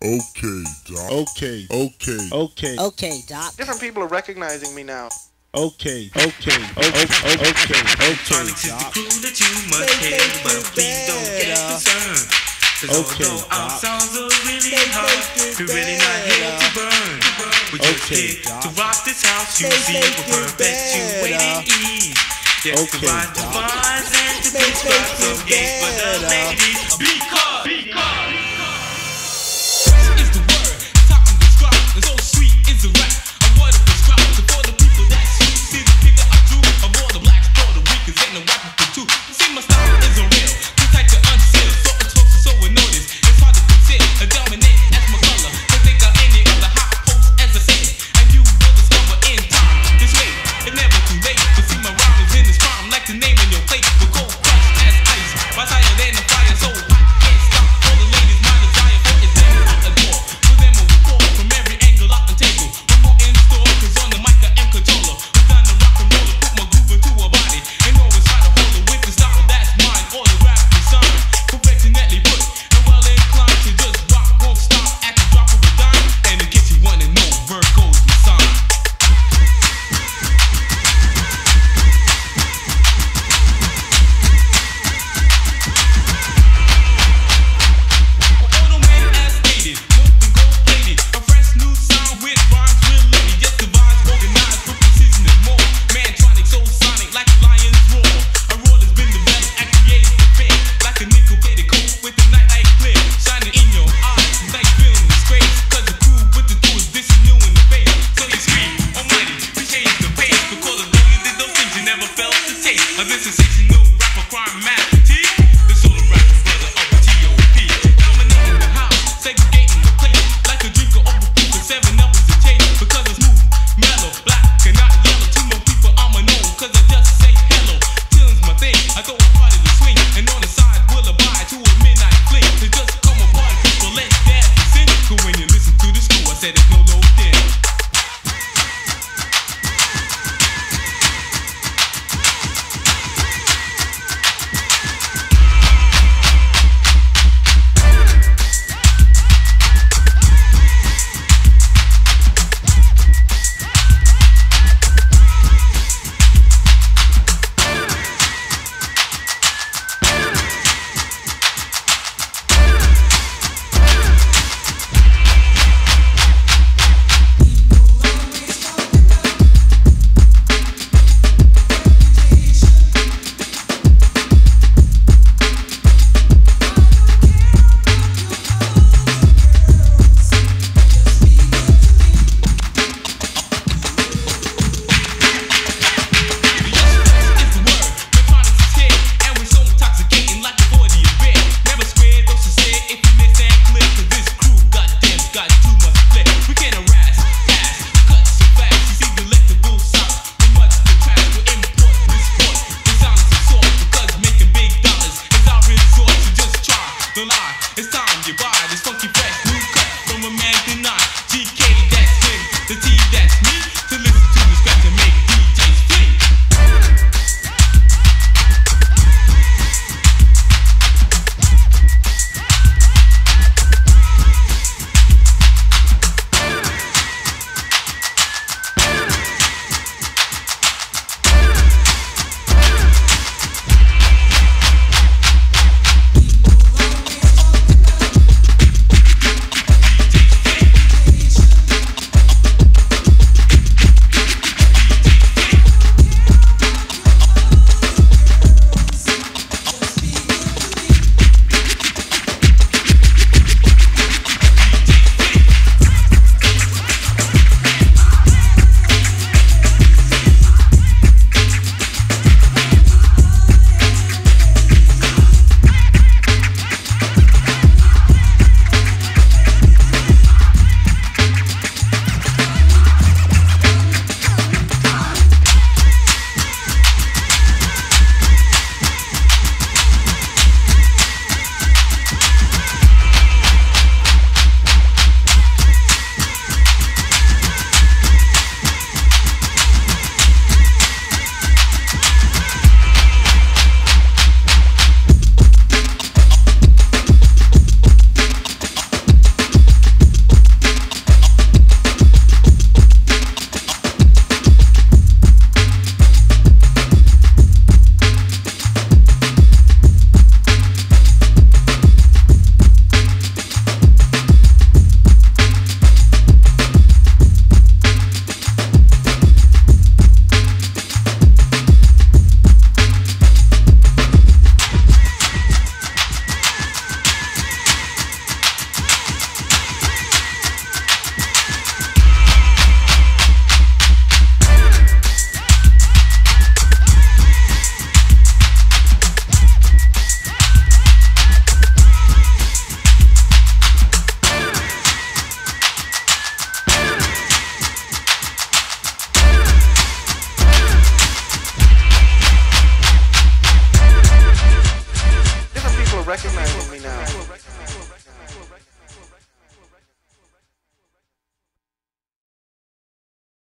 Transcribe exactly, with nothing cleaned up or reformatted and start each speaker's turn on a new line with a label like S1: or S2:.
S1: Okay, Doc. Okay, okay, okay,
S2: Okay, Doc.
S3: Different people are recognizing me now.
S1: okay, okay, okay, okay, okay,
S4: Electronics is the crew that you must hate, but please don't get concerned. Cause
S1: Okay,
S4: although our
S1: Doc.
S4: songs are really hard, we're really not here to burn. We're just
S1: Okay,
S4: here
S1: Doc.
S4: to rock this house, you see, we're perpetuating ease. Yes,
S1: Okay,
S4: provide the
S1: Doc.
S4: vibes and the beats, but some games for the ladies. Because